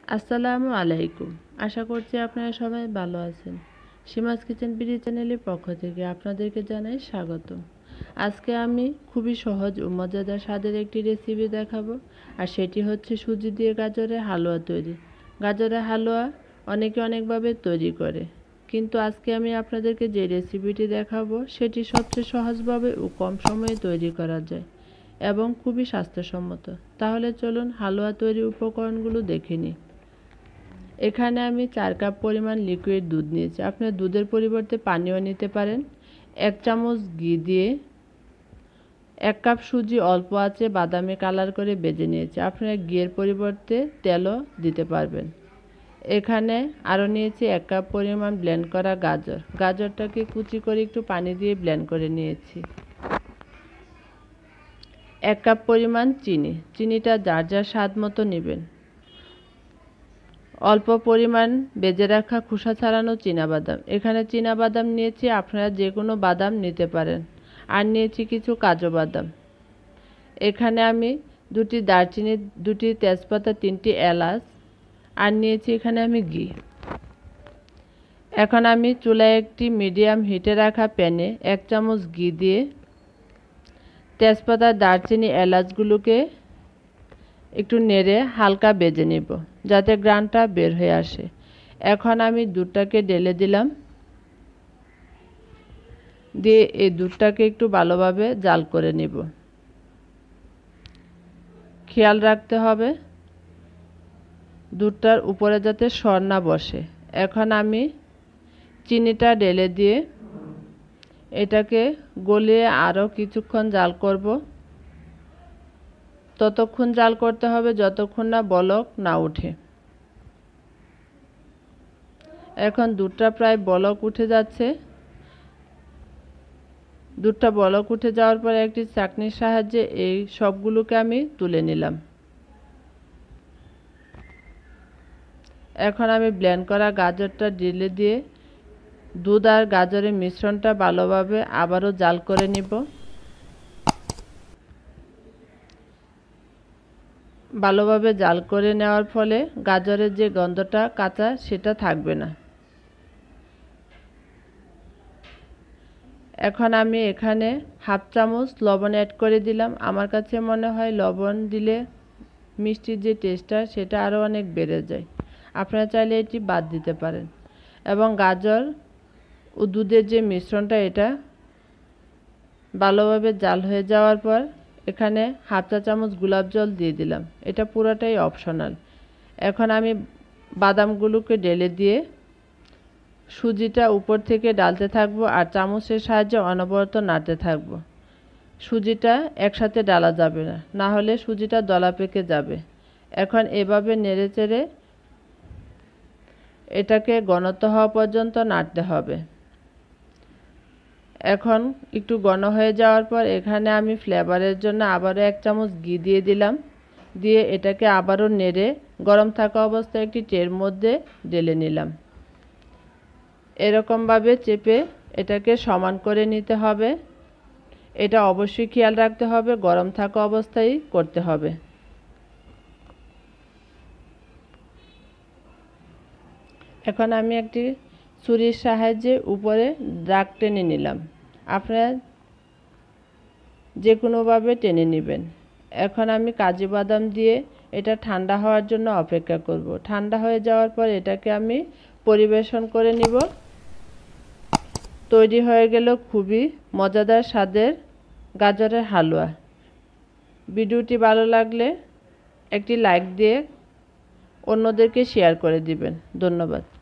আসসালামু আলাইকুম। আশা করছি আপনারা সবাই ভালো আছেন। সীমাস কিচেন বিডি চ্যানেলের পক্ষ থেকে আপনাদেরকে জানাই স্বাগতম। আজকে আমি খুবই সহজ ও মজাদার স্বাদের একটি রেসিপি দেখাবো, আর সেটি হচ্ছে সুজি দিয়ে গাজরের হালুয়া তৈরি। গাজরের হালুয়া অনেকে অনেকভাবে তৈরি করে, কিন্তু আজকে আমি আপনাদেরকে যে রেসিপিটি দেখাবো সেটি সবচেয়ে সহজভাবে ও কম সময়ে তৈরি করা যায় এবং খুবই স্বাস্থ্যসম্মত। তাহলে চলুন হালুয়া তৈরির উপকরণগুলো দেখে নিই। এখানে আমি 4 কাপ পরিমাণ লিকুইড দুধ নিয়েছি। আপনারা দুধের পরিবর্তে পানিও নিতে পারেন। 1 চামচ ঘি দিয়ে 1 কাপ সুজি অল্প আঁচে বাদামি কালার করে ভেজে নিয়েছি। আপনারা ঘিয়ের পরিবর্তে তেলও দিতে পারবেন। এখানে আরও নিয়েছি 1 কাপ পরিমাণ ব্লেন্ড করা গাজর। গাজরটাকে কুচি করে একটু পানি দিয়ে ব্লেন্ড করে নিয়েছি। 1 কাপ পরিমাণ চিনি। চিনিটা যার যার স্বাদ মতো নেবেন। অল্প পরিমাণ ভেজে রাখা খোসা ছাড়ানো চীনাবাদাম। এখানে চীনাবাদাম নিয়েছি, আপনারা যে কোনো বাদাম নিতে পারেন। আর নিয়েছি কিছু কাজু বাদাম। এখানে আমি 2টি দারচিনি, 2টি তেজপাতা, 3টি এলাচ, আর নিয়েছি এখানে আমি ঘি। এখন আমি চুলায় একটি মিডিয়াম হিটে রাখা প্যানে 1 চামচ ঘি দিয়ে তেজপাতা, দারচিনি, এলাচগুলোকে একটু নেড়ে হালকা ভেজে নেব যাতে ঘ্রাণটা বের হয়ে আসে। এখন আমি দুধটাকে ঢেলে দিলাম, দিয়ে এই দুধটাকে একটু ভালোভাবে জাল করে নেব। খেয়াল রাখতে হবে দুধটার উপরে যাতে সর না বসে। এখন আমি চিনিটা ঢেলে দিয়ে এটাকে গলিয়ে আরও কিছুক্ষণ জাল করব। ততক্ষণ জাল করতে হবে যতক্ষণ না বলক না ওঠে। এখন দুধটা প্রায় বলক উঠে যাচ্ছে। দুধটা বলক উঠে যাওয়ার পরে একটি চাকনির সাহায্যে এই সবগুলোকে আমি তুলে নিলাম। এখন আমি ব্লেন্ড করা গাজরটা ঢেলে দিয়ে দুধ আর গাজরের মিশ্রণটা ভালোভাবে আবারও জাল করে নিব। ভালোভাবে জাল করে নেওয়ার ফলে গাজরের যে গন্ধটা কাঁচা সেটা থাকবে না। এখন আমি এখানে 1/2 চামচ লবণ অ্যাড করে দিলাম। আমার কাছে মনে হয় লবণ দিলে মিষ্টির যে টেস্টটা সেটা আরও অনেক বেড়ে যায়। আপনারা চাইলে এটি বাদ দিতে পারেন। এবং গাজর ও দুধের যে মিশ্রণটা এটা ভালোভাবে জাল হয়ে যাওয়ার পর এখানে 1/2 চা চামচ গোলাপ জল দিয়ে দিলাম। এটা পুরোটাই অপশনাল। এখন আমি বাদামগুলোকে ঢেলে দিয়ে সুজিটা উপর থেকে ডালতে থাকবো আর চামচের সাহায্যে অনবরত নাড়তে থাকবো। সুজিটা একসাথে ডালা যাবে না, না হলে সুজিটা দলা পেকে যাবে। এখন এভাবে নেড়েচেড়ে এটাকে ঘনত্ব হওয়া পর্যন্ত নাড়তে হবে। এখন একটু ঘন হয়ে যাওয়ার পর এখানে আমি ফ্লেভারের জন্য আবারও 1 চামচ ঘি দিয়ে দিলাম। দিয়ে এটাকে আবারও নেড়ে গরম থাকা অবস্থায় একটি ট্রের মধ্যে ঢেলে নিলাম। এরকমভাবে চেপে এটাকে সমান করে নিতে হবে। এটা অবশ্যই খেয়াল রাখতে হবে গরম থাকা অবস্থায় করতে হবে। এখন আমি একটি ছুরির সাহায্যে উপরে দাগ টেনে নিলাম। আপনারা যে কোনোভাবে টেনে নেবেন। এখন আমি কাজু বাদাম দিয়ে এটা ঠান্ডা হওয়ার জন্য অপেক্ষা করব। ঠান্ডা হয়ে যাওয়ার পর এটাকে আমি পরিবেশন করে নিব। তৈরি হয়ে গেল খুবই মজাদার স্বাদের গাজরের হালুয়া। ভিডিওটি ভালো লাগলে একটি লাইক দিয়ে অন্যদেরকে শেয়ার করে দিবেন। ধন্যবাদ।